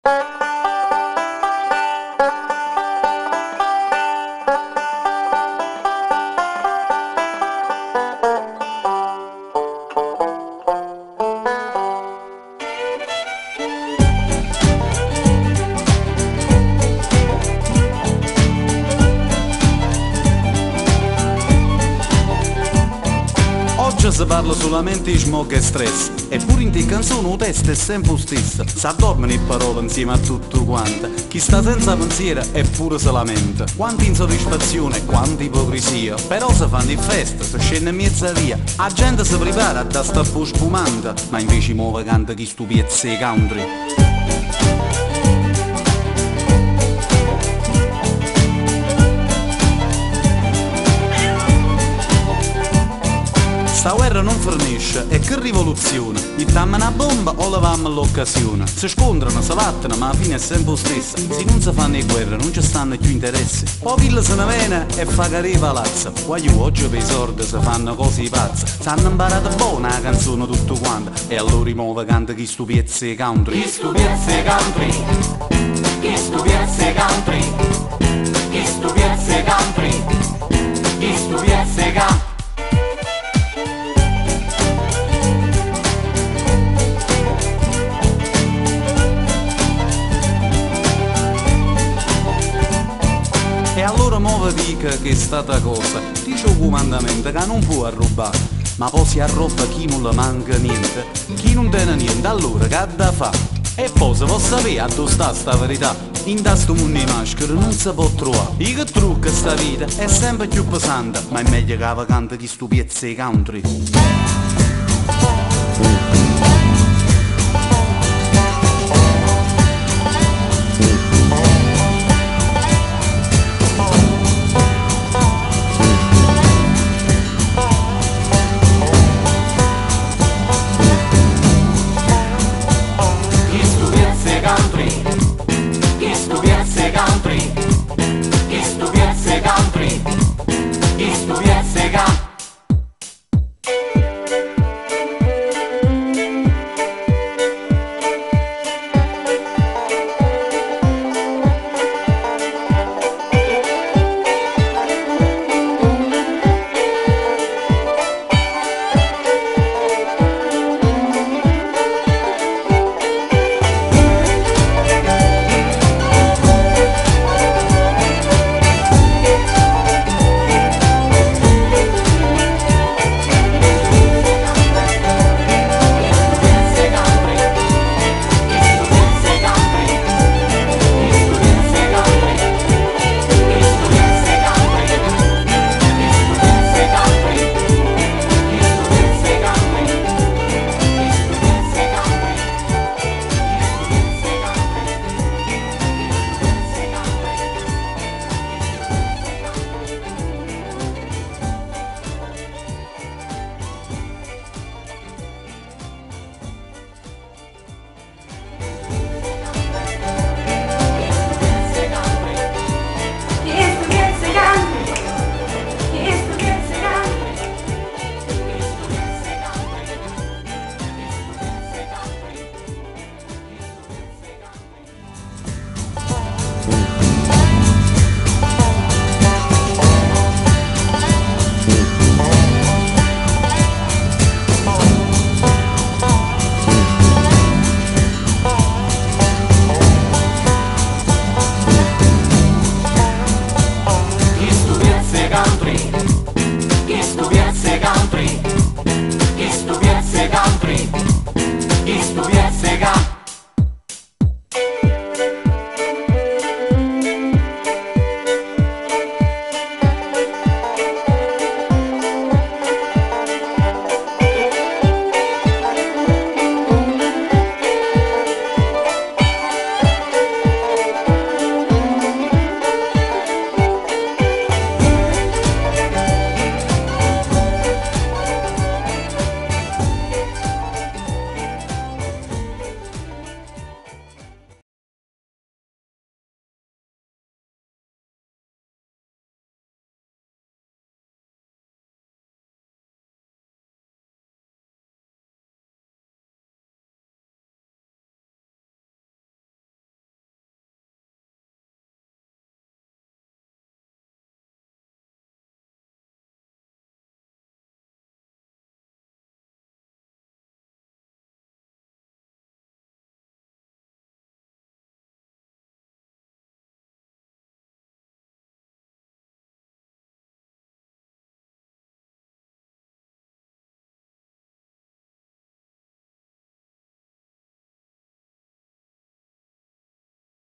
Oggi si parla solamente di smog e stress, eppure in te canzoni il testo è sempre lo stesso. S'addormano le parole insieme a tutto quanto. Chi sta senza pensiero eppure se lamenta. Quanta insoddisfazione, quanta ipocrisia. Però si fanno in festa, si scende in mezza via. La gente si prepara a da sta spumante, ma invece muove canta chi stu piezze country. Sta guerra non fornisce, e che rivoluzione! Gli dammo una bomba o levamo l'occasione? Si scontrano, si battono, ma alla fine è sempre lo stesso. Se non si fanno le guerre non ci stanno più interessi. Poi Pilla se ne viene e fa carire palazzo. Guagliù oggi per i soldi si fanno cose pazze. S'hanno imparato buona la canzone tutto quanto. E allora rimuove canta chi stu piezze country. Chi stu piezze country? Chi stu piezze country? Chi stu piezze country? Chi stu piezze country? E allora muove dica che è stata cosa. Dice un comandamento che non può arrubare. Ma poi si arroba chi non le manca niente. Chi non tiene niente allora che ha da fa. E poi se vuol sapere a dove sta verità, in sto mondo di maschere non si può trovare. E che trucca sta vita è sempre più pesante, ma è meglio che la canta chi stu piezze country.